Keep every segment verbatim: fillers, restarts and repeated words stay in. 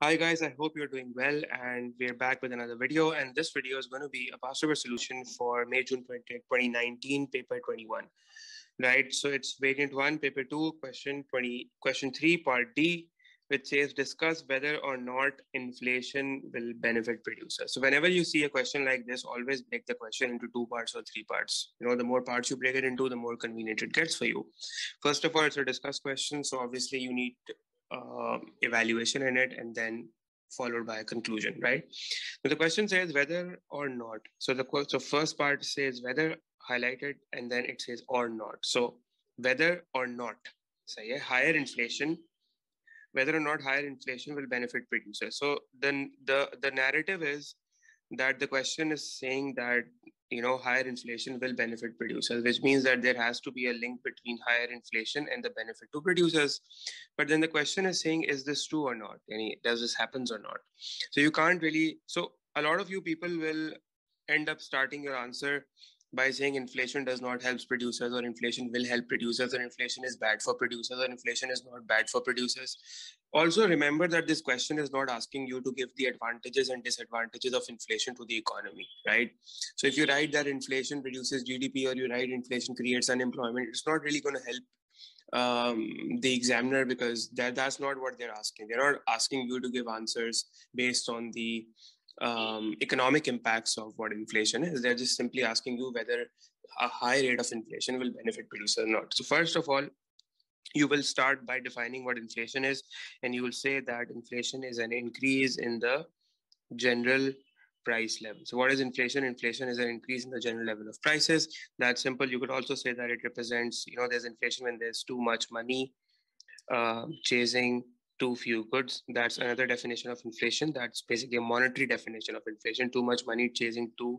Hi guys, I hope you're doing well, and we're back with another video. And this video is going to be a past paper solution for May June twenty nineteen paper twenty-one. Right, so it's variant one, paper two, question twenty, question three, part D, which says discuss whether or not inflation will benefit producers. So whenever you see a question like this, always break the question into two parts or three parts. You know, the more parts you break it into, the more convenient it gets for you. First of all, it's a discuss question, so obviously you need uh, evaluation in it, and then followed by a conclusion, right? So the question says whether or not. So the so first part says whether highlighted, and then it says or not. So whether or not, say higher inflation, whether or not higher inflation will benefit producers. So then the the narrative is that the question is saying that you know higher inflation will benefit producers, which means that there has to be a link between higher inflation and the benefit to producers. But then the question is saying, is this true or not? Any does this happens or not? So you can't really. So a lot of you people will end up starting your answer by saying inflation does not help producers, or inflation will help producers, or inflation is bad for producers, or inflation is not bad for producers. Also, remember that this question is not asking you to give the advantages and disadvantages of inflation to the economy, right? So if you write that inflation reduces G D P, or you write inflation creates unemployment, it's not really going to help um, the examiner, because that, that's not what they're asking. They're not asking you to give answers based on the um, economic impacts of what inflation is. They're just simply asking you whether a high rate of inflation will benefit producers or not. So first of all, you will start by defining what inflation is, and you will say that inflation is an increase in the general price level. So what is inflation? Inflation is an increase in the general level of prices. That's simple. You could also say that it represents, you know, there's inflation when there's too much money uh, chasing too few goods. That's another definition of inflation. That's basically a monetary definition of inflation: too much money chasing too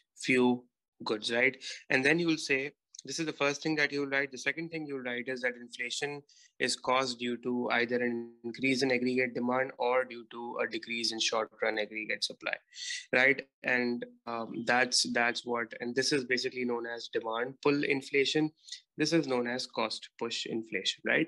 few goods, right? And then you will say, this is the first thing that you will write. The second thing you will write is that inflation is caused due to either an increase in aggregate demand or due to a decrease in short-run aggregate supply, right? And um, that's that's what, and this is basically known as demand pull inflation. This is known as cost push inflation, right?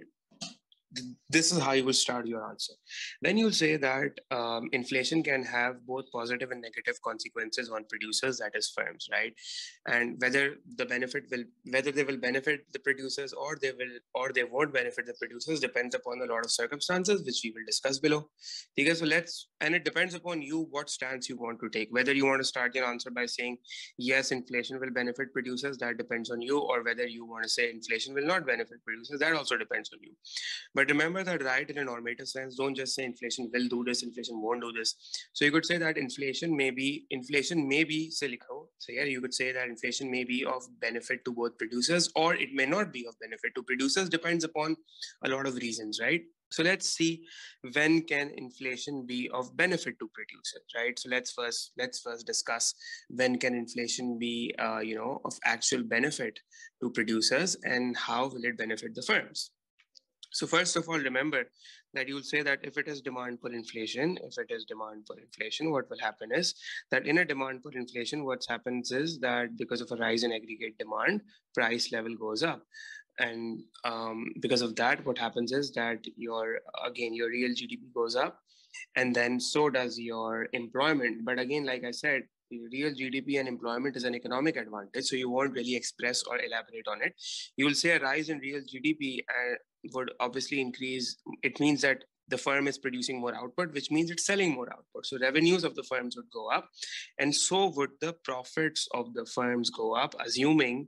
This is how you will start your answer. Then you'll say that um, inflation can have both positive and negative consequences on producers, that is firms, right? And whether the benefit will, whether they will benefit the producers or they will, or they won't benefit the producers, depends upon a lot of circumstances, which we will discuss below. Okay, so let's, and it depends upon you what stance you want to take. Whether you want to start your answer by saying yes, inflation will benefit producers, that depends on you, or whether you want to say inflation will not benefit producers, that also depends on you. But remember that right in a normative sense, don't just say inflation will do this, inflation won't do this. So you could say that inflation may be, inflation may be, say, so yeah, you could say that inflation may be of benefit to both producers, or it may not be of benefit to producers, depends upon a lot of reasons, right? So let's see, when can inflation be of benefit to producers, right? So let's first let's first discuss when can inflation be, uh, you know, of actual benefit to producers, and how will it benefit the firms. So first of all, remember that you'll say that if it is demand pull inflation, if it is demand pull inflation, what will happen is that in a demand pull inflation, what happens is that because of a rise in aggregate demand, price level goes up. And um, because of that, what happens is that your, again, your real G D P goes up, and then so does your employment. But again, like I said, real G D P and employment is an economic advantage, so you won't really express or elaborate on it. You will say a rise in real G D P uh, would obviously increase. It means that the firm is producing more output, which means it's selling more output. So revenues of the firms would go up, and so would the profits of the firms go up, assuming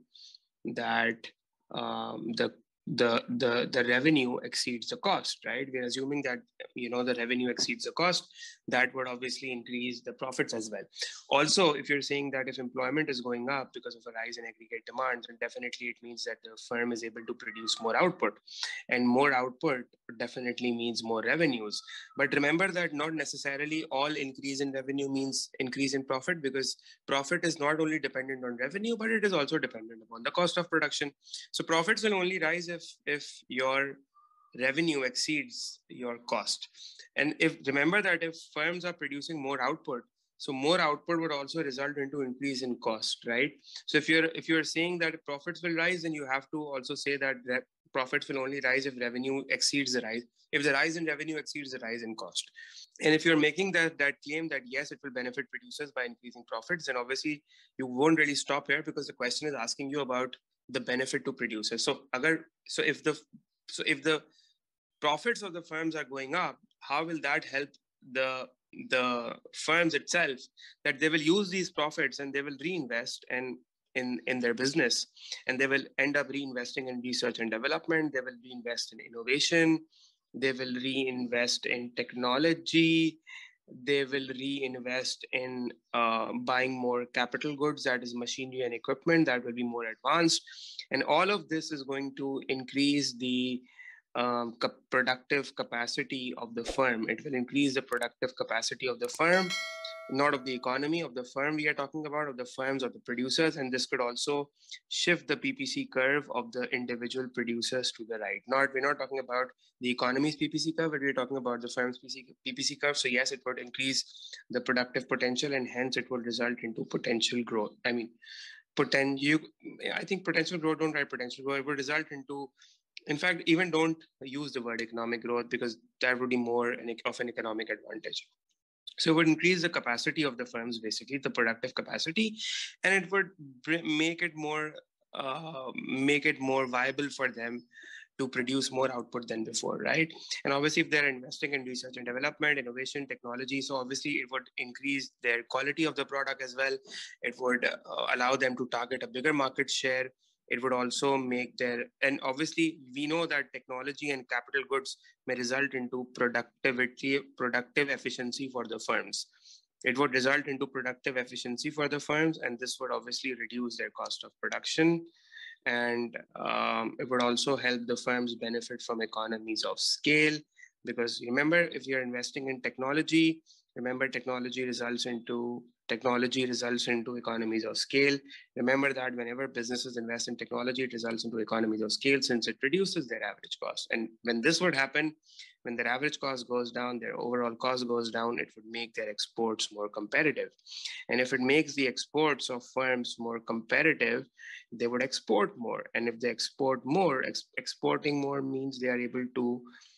that um, the the the the revenue exceeds the cost, right? We're assuming that you know the revenue exceeds the cost. That would obviously increase the profits as well. Also, if you're saying that if employment is going up because of a rise in aggregate demand, then definitely it means that the firm is able to produce more output, and more output definitely means more revenues. But remember that not necessarily all increase in revenue means increase in profit, because profit is not only dependent on revenue, but it is also dependent upon the cost of production. So profits will only rise if if your revenue exceeds your cost. And if remember that if firms are producing more output, so more output would also result into increase in cost, right? So if you're if you're saying that profits will rise, then you have to also say that profits will only rise if revenue exceeds the rise, if the rise in revenue exceeds the rise in cost. And if you're making that, that claim that yes, it will benefit producers by increasing profits, then obviously you won't really stop here, because the question is asking you about the benefit to producers. So, agar, so if the so if the profits of the firms are going up, how will that help the the firms itself? That they will use these profits and they will reinvest and in in their business, and they will end up reinvesting in research and development. They will reinvest in innovation. They will reinvest in technology. They will reinvest in uh, buying more capital goods, that is machinery and equipment, that will be more advanced. And all of this is going to increase the um, productive capacity of the firm. It will increase the productive capacity of the firm, not of the economy, of the firm we are talking about, of the firms, of the producers. And this could also shift the P P C curve of the individual producers to the right. Not, we're not talking about the economy's P P C curve, but we're talking about the firm's P P C curve. So yes, it would increase the productive potential, and hence it would result into potential growth. I mean, potential, I think potential growth, don't write potential growth, it would result into, in fact, even don't use the word economic growth, because that would be more of an economic advantage. So it would increase the capacity of the firms, basically the productive capacity, and it would make it more uh, make it more viable for them to produce more output than before, right? And obviously, if they're investing in research and development, innovation, technology, so obviously it would increase their quality of the product as well. It would uh, allow them to target a bigger market share. It would also make their, and obviously we know that technology and capital goods may result into productivity, productive efficiency for the firms. It would result into productive efficiency for the firms, and this would obviously reduce their cost of production. And um, it would also help the firms benefit from economies of scale, because remember, if you're investing in technology, remember technology results into technology results into economies of scale. Remember that whenever businesses invest in technology, it results into economies of scale, since it reduces their average cost. And when this would happen, when their average cost goes down, their overall cost goes down, it would make their exports more competitive. And if it makes the exports of firms more competitive, they would export more. And if they export more, ex- exporting more means they are able to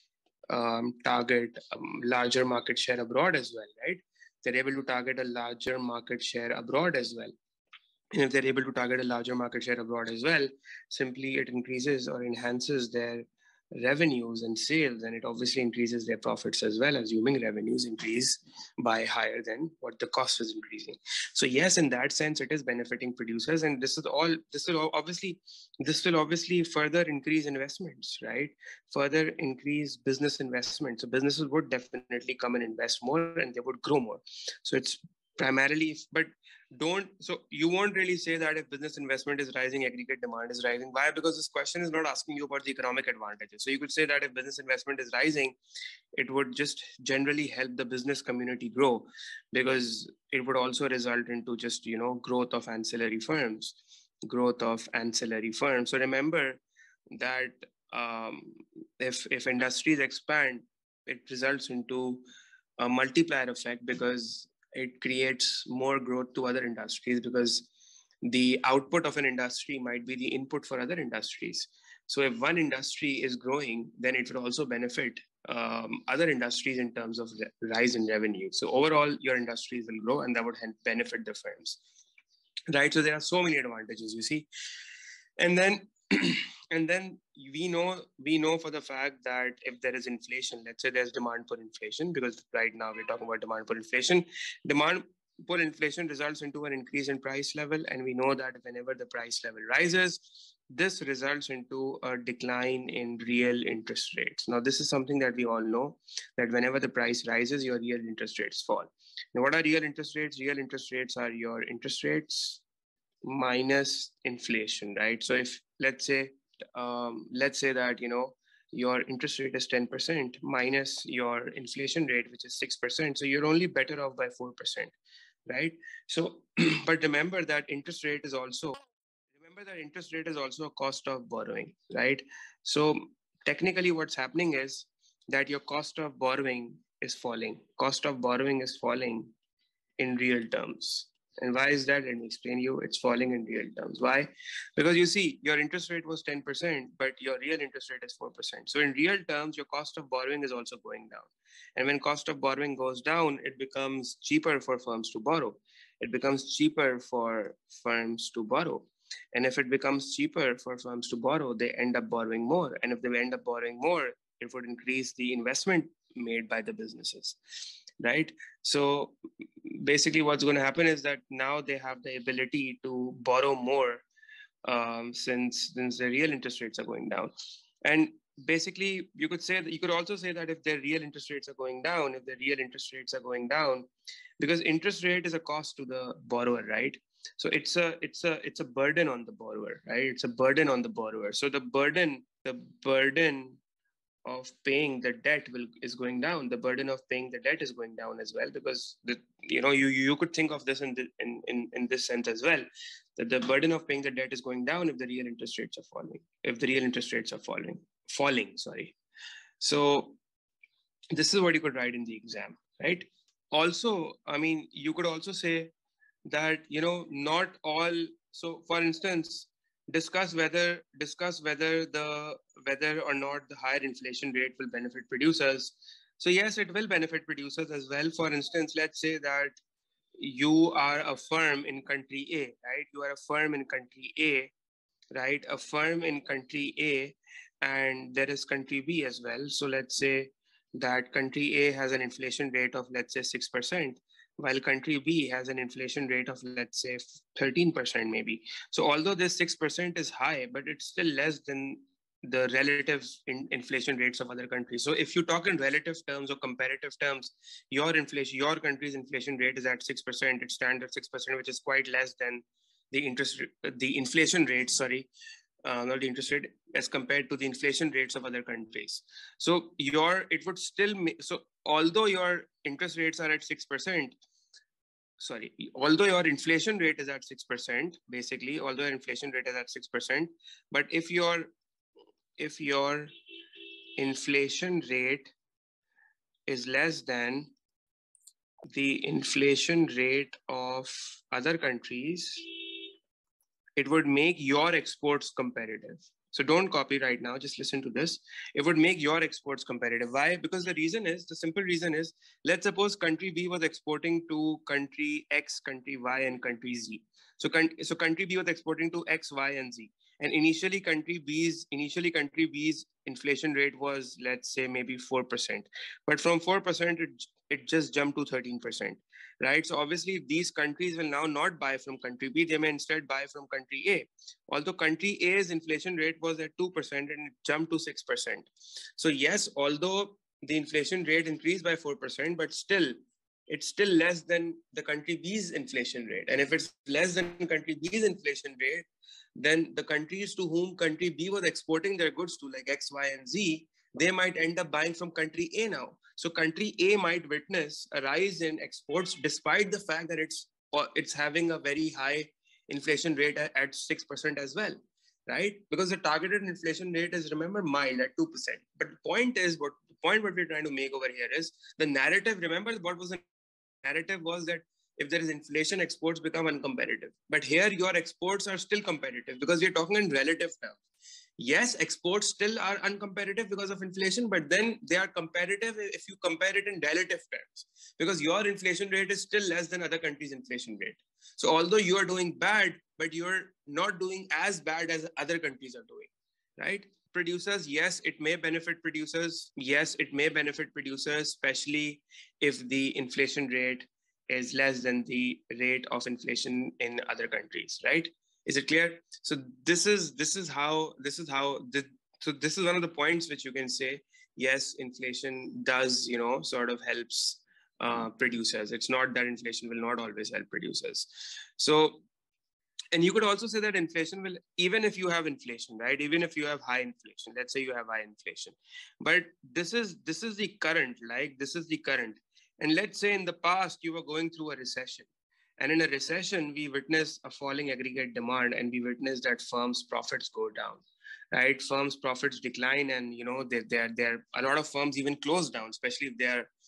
um, target um, larger market share abroad as well, right? They're able to target a larger market share abroad as well. And if they're able to target a larger market share abroad as well, simply it increases or enhances their revenues and sales, and it obviously increases their profits as well, assuming revenues increase by higher than what the cost is increasing. So yes, in that sense, it is benefiting producers, and this is all. This will obviously, this will obviously further increase investments, right? Further increase business investment. So businesses would definitely come and invest more, and they would grow more. So it's primarily, but don't, so you won't really say that if business investment is rising, aggregate demand is rising. Why? Because this question is not asking you about the economic advantages. So you could say that if business investment is rising, it would just generally help the business community grow, because it would also result into just, you know, growth of ancillary firms, growth of ancillary firms. So remember that um, if, if industries expand, it results into a multiplier effect, because it creates more growth to other industries, because the output of an industry might be the input for other industries. So if one industry is growing, then it will also benefit um, other industries in terms of rise in revenue. So overall, your industries will grow, and that would benefit the firms, right? So there are so many advantages, you see. And then and then we know we know for the fact that if there is inflation, let's say there's demand pull inflation, because right now we're talking about demand pull inflation. Demand pull inflation results into an increase in price level, and we know that whenever the price level rises, this results into a decline in real interest rates. Now, this is something that we all know, that whenever the price rises, your real interest rates fall. Now, what are real interest rates? Real interest rates are your interest rates minus inflation, right? So if let's say um, let's say that, you know, your interest rate is ten percent minus your inflation rate, which is six percent. So you're only better off by four percent, right? So, but remember that interest rate is also, remember that interest rate is also a cost of borrowing, right? So technically what's happening is that your cost of borrowing is falling. Cost of borrowing is falling in real terms, And why is that? Let me explain you. It's falling in real terms. Why? Because you see, your interest rate was ten percent, but your real interest rate is four percent. So in real terms, your cost of borrowing is also going down. And when cost of borrowing goes down, it becomes cheaper for firms to borrow. It becomes cheaper for firms to borrow. And if it becomes cheaper for firms to borrow, they end up borrowing more. And if they end up borrowing more, it would increase the investment made by the businesses, right? So basically what's going to happen is that now they have the ability to borrow more, um, since since the real interest rates are going down. And basically you could say that you could also say that if their real interest rates are going down, if the real interest rates are going down, because interest rate is a cost to the borrower, right? So it's a it's a it's a burden on the borrower, right? It's a burden on the borrower. So the burden the burden of paying the debt will is going down. The burden of paying the debt is going down as well, because the you know you you could think of this in the, in, in in this sense as well, that the burden of paying the debt is going down if the real interest rates are falling. If the real interest rates are falling, falling, sorry. So this is what you could write in the exam, right? Also, I mean, you could also say that you know not all. So, for instance, discuss whether discuss whether the whether or not the higher inflation rate will benefit producers. So yes, it will benefit producers as well. For instance, let's say that you are a firm in country A, right? You are a firm in country A, right? A firm in country A, and there is country B as well. So let's say that country A has an inflation rate of, let's say, six percent, while country B has an inflation rate of, let's say, thirteen percent maybe. So although this six percent is high, but it's still less than the relative in inflation rates of other countries. So if you talk in relative terms or comparative terms, your inflation, your country's inflation rate is at six percent. It stands at six percent, which is quite less than the interest, the inflation rate, sorry, uh, not the interest rate, as compared to the inflation rates of other countries. So your, it would still, so although your interest rates are at six percent, sorry, although your inflation rate is at six percent, basically, although your inflation rate is at six percent, but if your, if your inflation rate is less than the inflation rate of other countries, it would make your exports competitive. So don't copy right now, just listen to this. It would make your exports competitive. Why? Because the reason is, the simple reason is, let's suppose country B was exporting to country X, country Y, and country Z. So, so country B was exporting to X, Y, and Z. And initially country B's, initially country B's inflation rate was, let's say, maybe four percent. But from four percent, it, it just jumped to thirteen percent. Right? So obviously these countries will now not buy from country B, they may instead buy from country A. Although country A's inflation rate was at two percent and it jumped to six percent. So yes, although the inflation rate increased by four percent, but still, it's still less than the country B's inflation rate. And if it's less than country B's inflation rate, then the countries to whom country B was exporting their goods to, like X, Y, and Z, they might end up buying from country A now. So country A might witness a rise in exports despite the fact that it's it's having a very high inflation rate at six percent as well, right? Because the targeted inflation rate is, remember, mild at two percent. But the point is, what the point what we're trying to make over here is the narrative. Remember what was the narrative was that if there is inflation, exports become uncompetitive. But here your exports are still competitive because we're talking in relative terms. Yes, exports still are uncompetitive because of inflation, but then they are competitive if you compare it in relative terms, because your inflation rate is still less than other countries' inflation rate. So although you are doing bad, but you're not doing as bad as other countries are doing, right? Producers, yes, it may benefit producers. Yes, it may benefit producers, especially if the inflation rate is less than the rate of inflation in other countries, right? Is it clear? So this is this is how this is how the, so this is one of the points which you can say, yes, inflation does, you know, sort of helps uh, producers. It's not that inflation will not always help producers. So, and you could also say that inflation will, even if you have inflation, right? Even if you have high inflation, let's say you have high inflation, but this is this is the current, like this is the current. And let's say in the past you were going through a recession. And in a recession, we witness a falling aggregate demand, and we witness that firms' profits go down, right? Firms' profits decline, and you know, they're, they're, they're, a lot of firms even close down, especially if they are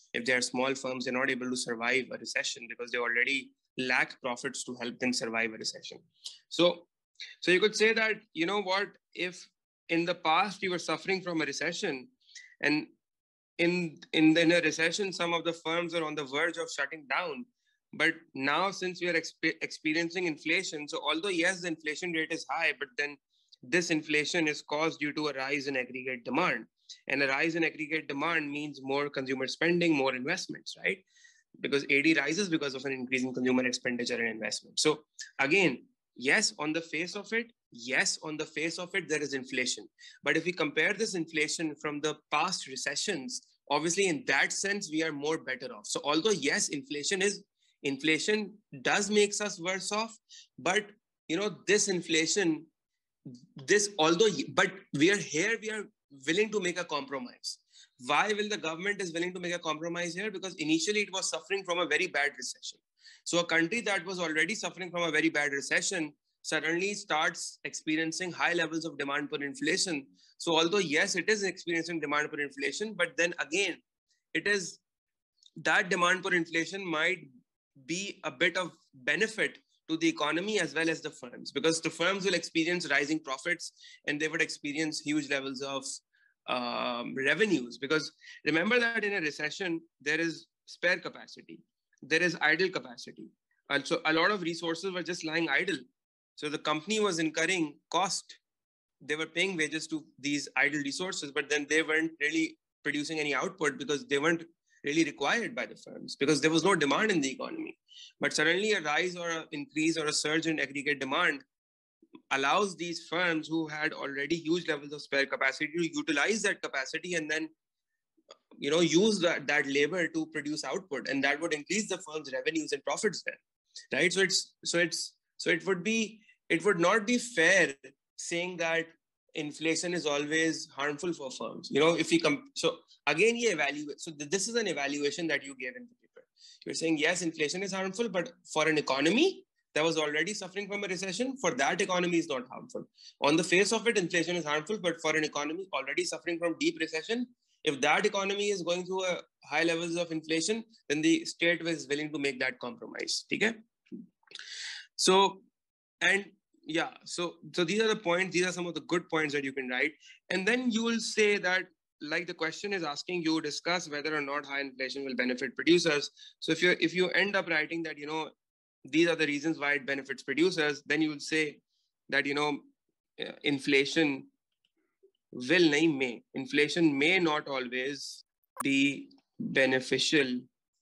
If they are small firms, they're not able to survive a recession because they already lack profits to help them survive a recession. So, so you could say that, you know what, if in the past you were suffering from a recession, and in, in, in a recession, some of the firms are on the verge of shutting down. But now, since we are exp- experiencing inflation, so although, yes, the inflation rate is high, but then this inflation is caused due to a rise in aggregate demand. And a rise in aggregate demand means more consumer spending, more investments, right? Because A D rises because of an increase in consumer expenditure and investment. So again, yes, on the face of it, yes, on the face of it, there is inflation. But if we compare this inflation from the past recessions, obviously in that sense, we are more better off. So although, yes, inflation is inflation does makes us worse off, but you know, this inflation, this although, but we are here, we are willing to make a compromise. Why will the government is willing to make a compromise here? Because initially it was suffering from a very bad recession. So a country that was already suffering from a very bad recession suddenly starts experiencing high levels of demand for inflation. So although, yes, it is experiencing demand for inflation, but then again, it is that demand for inflation might be a bit of benefit to the economy as well as the firms, because the firms will experience rising profits and they would experience huge levels of um, revenues. Because remember that in a recession, there is spare capacity, there is idle capacity. Also, a lot of resources were just lying idle. So the company was incurring cost. They were paying wages to these idle resources, but then they weren't really producing any output because they weren't really required by the firms, because there was no demand in the economy. But suddenly a rise or an increase or a surge in aggregate demand allows these firms who had already huge levels of spare capacity to utilize that capacity and then, you know, use that, that labor to produce output, and that would increase the firm's revenues and profits then, right? So it's so it's so it would be it would not be fair saying that inflation is always harmful for firms. You know, if we come, so again, you evaluate. So th- this is an evaluation that you gave in the paper. You're saying, yes, inflation is harmful, but for an economy that was already suffering from a recession, for that economy is not harmful. On the face of it, inflation is harmful, but for an economy already suffering from deep recession, if that economy is going through a high levels of inflation, then the state is willing to make that compromise. Okay? So, and yeah, so so these are the points, these are some of the good points that you can write. And then you will say that, like the question is asking you, discuss whether or not high inflation will benefit producers. So if you if you end up writing that, you know, these are the reasons why it benefits producers, then you will say that, you know, inflation will nahi may. Inflation may not always be beneficial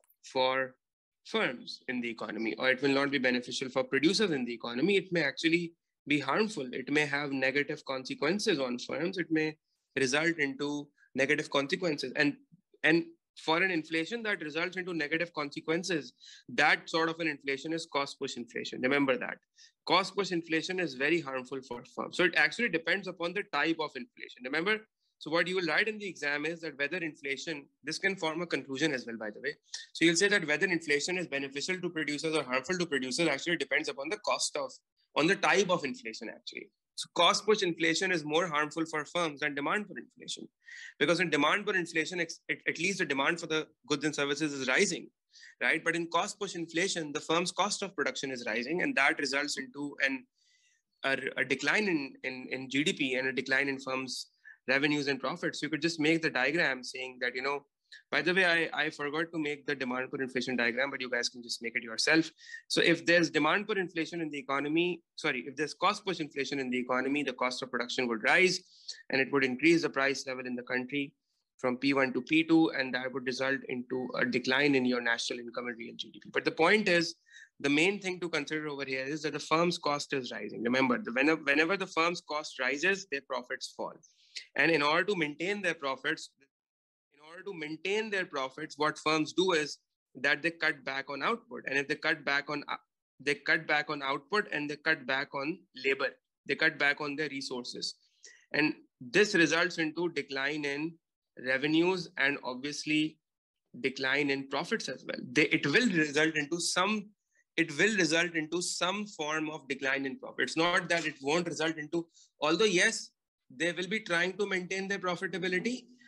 for firms in the economy, or it will not be beneficial for producers in the economy. It may actually be harmful. It may have negative consequences on firms. It may result into negative consequences. And, and for an inflation that results into negative consequences, that sort of an inflation is cost push inflation. Remember that. Cost push inflation is very harmful for firms. So it actually depends upon the type of inflation. Remember, so what you will write in the exam is that whether inflation, this can form a conclusion as well, by the way. So you'll say that whether inflation is beneficial to producers or harmful to producers actually depends upon the cost of, on the type of inflation actually. So cost push inflation is more harmful for firms than demand for inflation. Because in demand for inflation, at least the demand for the goods and services is rising, right? But in cost push inflation, the firm's cost of production is rising, and that results into an, a, a decline in, in, in G D P and a decline in firms' revenues and profits. You could just make the diagram saying that, you know, by the way, I, I forgot to make the demand for inflation diagram, but you guys can just make it yourself. So if there's demand for inflation in the economy, sorry, if there's cost push inflation in the economy, the cost of production would rise and it would increase the price level in the country from P one to P two, and that would result into a decline in your national income and real G D P. But the point is, the main thing to consider over here is that the firm's cost is rising. Remember, the, whenever, whenever the firm's cost rises, their profits fall. And in order to maintain their profits, in order to maintain their profits, what firms do is that they cut back on output. And if they cut back on, they cut back on output and they cut back on labor, they cut back on their resources. And this results into decline in revenues and obviously decline in profits as well. They, it will result into some, it will result into some form of decline in profit. It's not that it won't result into, although yes, they will be trying to maintain their profitability,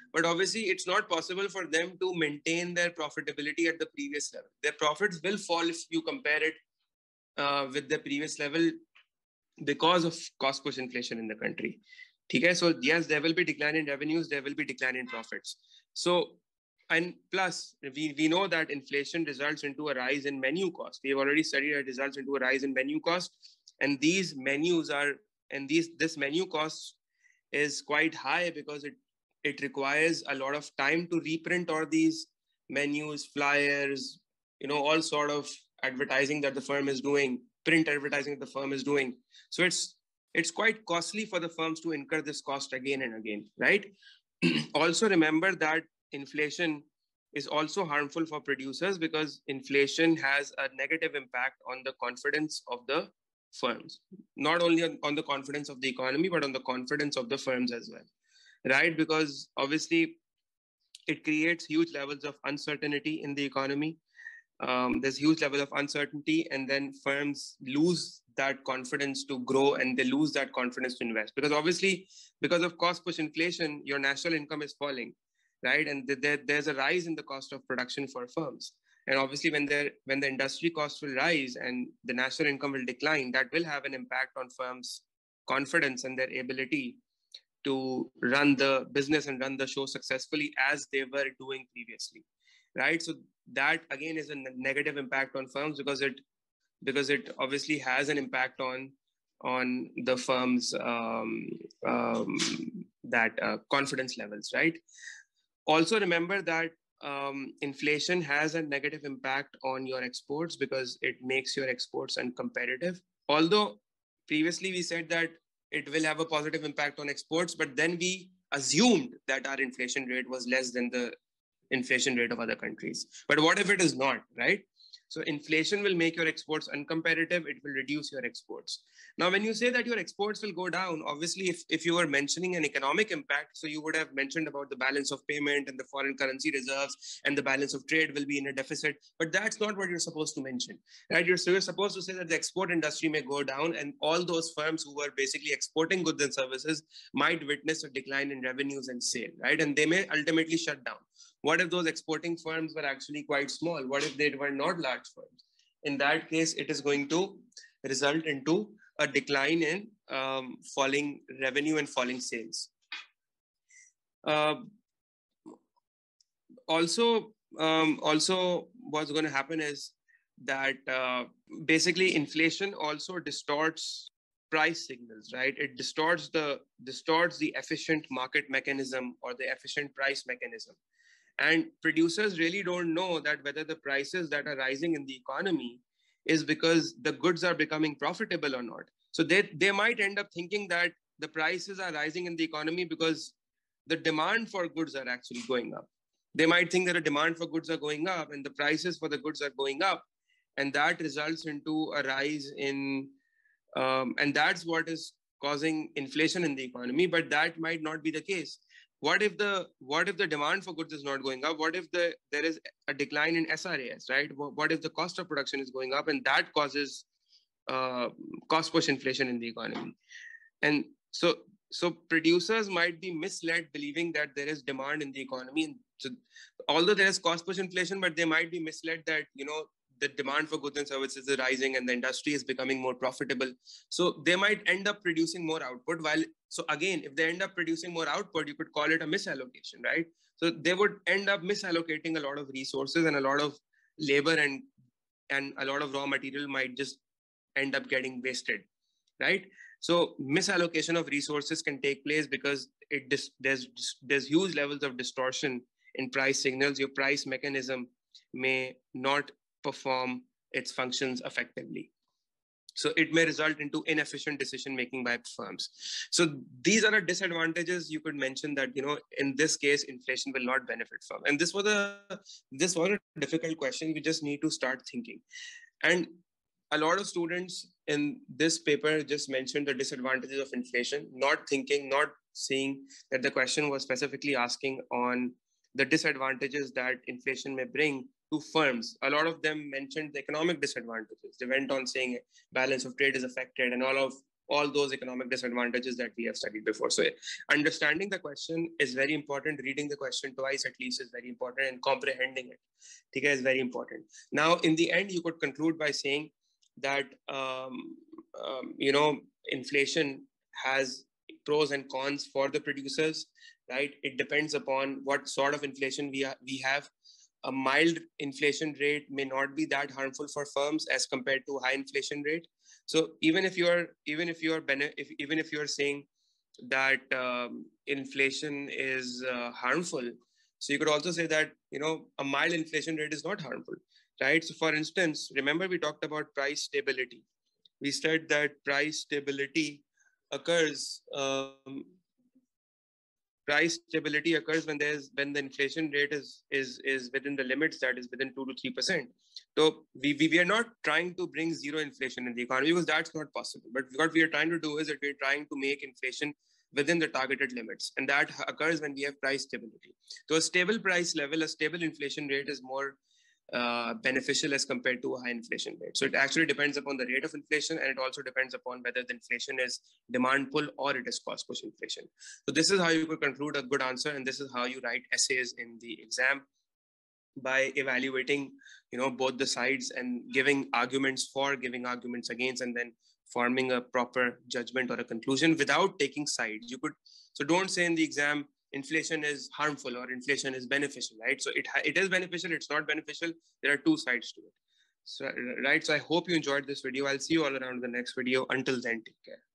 but obviously it's not possible for them to maintain their profitability at the previous level. Their profits will fall if you compare it uh, with the previous level because of cost push inflation in the country. Okay, so yes, there will be decline in revenues, there will be decline in profits. So, and plus, we, we know that inflation results into a rise in menu cost. We have already studied it results into a rise in menu cost. And these menus are, and these this menu cost is quite high because it, it requires a lot of time to reprint all these menus, flyers, you know, all sort of advertising that the firm is doing, print advertising that the firm is doing. So it's it's quite costly for the firms to incur this cost again and again, right? Also remember that inflation is also harmful for producers because inflation has a negative impact on the confidence of the firms, not only on, on the confidence of the economy, but on the confidence of the firms as well, right? Because obviously it creates huge levels of uncertainty in the economy. Um, there's huge level of uncertainty, and then firms lose that confidence to grow, and they lose that confidence to invest, because obviously because of cost push inflation, your national income is falling, right? And th- there, there's a rise in the cost of production for firms, and obviously when there when the industry costs will rise and the national income will decline, that will have an impact on firms' confidence and their ability to run the business and run the show successfully as they were doing previously, right? So that again is a negative impact on firms because it because it obviously has an impact on on the firm's um, um, that uh, confidence levels, right? Also remember that um, inflation has a negative impact on your exports because it makes your exports uncompetitive. Although previously we said that it will have a positive impact on exports, but then we assumed that our inflation rate was less than the inflation rate of other countries. But what if it is not, right? So inflation will make your exports uncompetitive. It will reduce your exports. Now, when you say that your exports will go down, obviously, if, if you were mentioning an economic impact, so you would have mentioned about the balance of payment and the foreign currency reserves and the balance of trade will be in a deficit. But that's not what you're supposed to mention, right? You're, so you're supposed to say that the export industry may go down and all those firms who were basically exporting goods and services might witness a decline in revenues and sale, right? And they may ultimately shut down. What if those exporting firms were actually quite small? What if they were not large firms? In that case, it is going to result into a decline in um, falling revenue and falling sales. Uh, also, um, also, what's going to happen is that uh, basically inflation also distorts price signals, right? It distorts the distorts the efficient market mechanism or the efficient price mechanism. And producers really don't know that whether the prices that are rising in the economy is because the goods are becoming profitable or not. So they, they might end up thinking that the prices are rising in the economy because the demand for goods are actually going up. They might think that the demand for goods are going up and the prices for the goods are going up. And that results into a rise in, um, and that's what is causing inflation in the economy, but that might not be the case. What if the what if the demand for goods is not going up? What if the there is a decline in S R A S, right? What if the cost of production is going up and that causes uh, cost push inflation in the economy? And so so producers might be misled believing that there is demand in the economy. So although there is cost push inflation, but they might be misled that, you know, the demand for goods and services is rising and the industry is becoming more profitable. So they might end up producing more output. While, so again, if they end up producing more output, you could call it a misallocation, right? So they would end up misallocating a lot of resources and a lot of labor, and, and a lot of raw material might just end up getting wasted, right? So misallocation of resources can take place because it dis- there's, there's huge levels of distortion in price signals. Your price mechanism may not perform its functions effectively. So it may result into inefficient decision making by firms. So these are the disadvantages you could mention that, you know, in this case, inflation will not benefit firm. And this was a this was a difficult question. We just need to start thinking. And a lot of students in this paper just mentioned the disadvantages of inflation, not thinking, not seeing that the question was specifically asking on the disadvantages that inflation may bring to firms. A lot of them mentioned the economic disadvantages. They went on saying balance of trade is affected and all of all those economic disadvantages that we have studied before. So understanding the question is very important. Reading the question twice at least is very important, and comprehending it, okay, is very important. Now, in the end, you could conclude by saying that um, um, you know, inflation has pros and cons for the producers, right? It depends upon what sort of inflation we, ha- we have. A mild inflation rate may not be that harmful for firms as compared to high inflation rate. So even if you're even if you're bene- if, even if you're saying that um, inflation is uh, harmful, so you could also say that, you know, a mild inflation rate is not harmful, right? So for instance, remember we talked about price stability. We said that price stability occurs um, price stability occurs when there's when the inflation rate is is is within the limits, that is within two to three percent. So we, we we are not trying to bring zero inflation in the economy, because that's not possible. But what we are trying to do is that we're trying to make inflation within the targeted limits, and that occurs when we have price stability. So a stable price level, a stable inflation rate is more uh, beneficial as compared to a high inflation rate. So it actually depends upon the rate of inflation, and it also depends upon whether the inflation is demand pull or it is cost push inflation. So this is how you could conclude a good answer, and this is how you write essays in the exam, by evaluating, you know, both the sides and giving arguments for, giving arguments against, and then forming a proper judgment or a conclusion without taking sides. You could, so don't say in the exam inflation is harmful or inflation is beneficial, right? So it it is beneficial, it's not beneficial. There are two sides to it. So, right. So I hope you enjoyed this video. I'll see you all around the next video. Until then, take care.